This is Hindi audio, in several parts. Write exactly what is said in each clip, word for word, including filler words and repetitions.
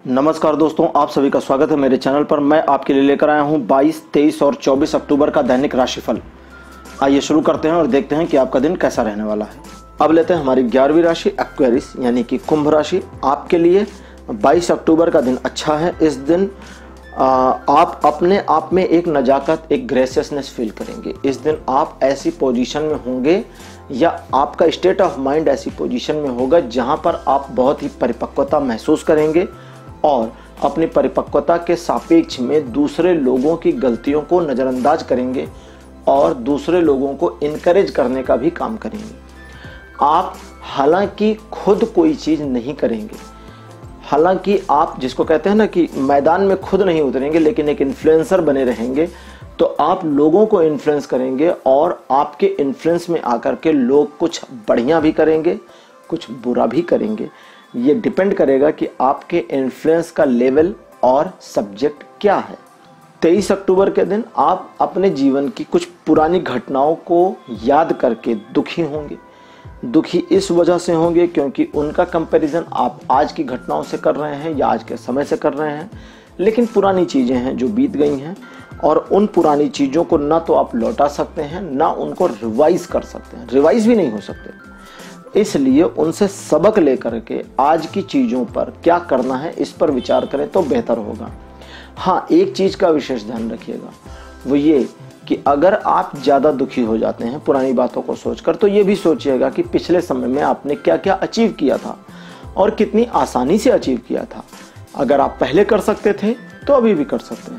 नमस्कार दोस्तों, आप सभी का स्वागत है मेरे चैनल पर। मैं आपके लिए लेकर आया हूं बाईस, तेईस और चौबीस अक्टूबर का दैनिक राशिफल। आइए शुरू करते हैं और देखते हैं कि आपका दिन कैसा रहने वाला है। अब लेते हैं हमारी ग्यारहवीं राशि एक्वेरियस यानी कि कुंभ राशि। आपके लिए बाईस अक्टूबर का दिन अच्छा है। इस दिन आ, आप अपने आप में एक नजाकत, एक ग्रेसियसनेस फील करेंगे। इस दिन आप ऐसी पोजीशन में होंगे या आपका स्टेट ऑफ माइंड ऐसी पोजीशन में होगा जहां पर आप बहुत ही परिपक्वता महसूस करेंगे और अपनी परिपक्वता के सापेक्ष में दूसरे लोगों की गलतियों को नज़रअंदाज करेंगे और दूसरे लोगों को इनकरेज करने का भी काम करेंगे। आप हालांकि खुद कोई चीज़ नहीं करेंगे, हालांकि आप जिसको कहते हैं ना कि मैदान में खुद नहीं उतरेंगे, लेकिन एक इन्फ्लुएंसर बने रहेंगे, तो आप लोगों को इन्फ्लुएंस करेंगे और आपके इन्फ्लुएंस में आकर के लोग कुछ बढ़िया भी करेंगे, कुछ बुरा भी करेंगे। ये डिपेंड करेगा कि आपके इन्फ्लुएंस का लेवल और सब्जेक्ट क्या है। तेईस अक्टूबर के दिन आप अपने जीवन की कुछ पुरानी घटनाओं को याद करके दुखी होंगे। दुखी इस वजह से होंगे क्योंकि उनका कंपैरिजन आप आज की घटनाओं से कर रहे हैं या आज के समय से कर रहे हैं, लेकिन पुरानी चीज़ें हैं जो बीत गई हैं और उन पुरानी चीज़ों को ना तो आप लौटा सकते हैं ना उनको रिवाइज कर सकते हैं, रिवाइज भी नहीं हो सकते। इसलिए उनसे सबक लेकर के आज की चीज़ों पर क्या करना है इस पर विचार करें तो बेहतर होगा। हाँ, एक चीज़ का विशेष ध्यान रखिएगा, वो ये कि अगर आप ज़्यादा दुखी हो जाते हैं पुरानी बातों को सोचकर, तो ये भी सोचिएगा कि पिछले समय में आपने क्या क्या अचीव किया था और कितनी आसानी से अचीव किया था। अगर आप पहले कर सकते थे तो अभी भी कर सकते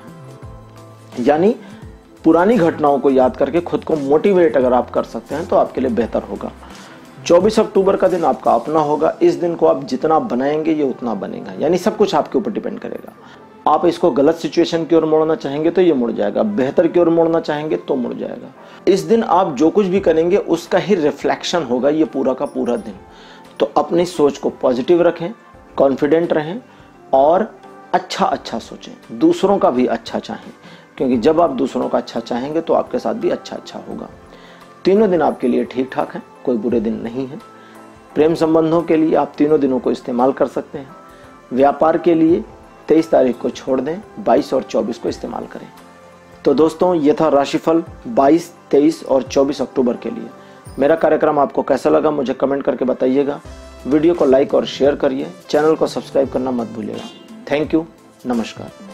हैं। यानी पुरानी घटनाओं को याद करके खुद को मोटिवेट अगर आप कर सकते हैं तो आपके लिए बेहतर होगा। चौबीस अक्टूबर का दिन आपका अपना होगा। इस दिन को आप जितना बनाएंगे ये उतना बनेगा, यानी सब कुछ आपके ऊपर डिपेंड करेगा। आप इसको गलत सिचुएशन की ओर मोड़ना चाहेंगे तो ये मुड़ जाएगा, बेहतर की ओर मोड़ना चाहेंगे तो मुड़ जाएगा। इस दिन आप जो कुछ भी करेंगे उसका ही रिफ्लेक्शन होगा ये पूरा का पूरा दिन। तो अपनी सोच को पॉजिटिव रखें, कॉन्फिडेंट रहें और अच्छा अच्छा सोचें, दूसरों का भी अच्छा चाहें, क्योंकि जब आप दूसरों का अच्छा चाहेंगे तो आपके साथ भी अच्छा अच्छा होगा। तीनों दिन आपके लिए ठीक ठाक हैं, कोई बुरे दिन नहीं है। प्रेम संबंधों के लिए आप तीनों दिनों को इस्तेमाल कर सकते हैं। व्यापार के लिए तेईस तारीख को छोड़ दें, बाईस और चौबीस को इस्तेमाल करें। तो दोस्तों, ये था राशिफल बाईस, तेईस और चौबीस अक्टूबर के लिए। मेरा कार्यक्रम आपको कैसा लगा मुझे कमेंट करके बताइएगा। वीडियो को लाइक और शेयर करिए, चैनल को सब्सक्राइब करना मत भूलिएगा। थैंक यू, नमस्कार।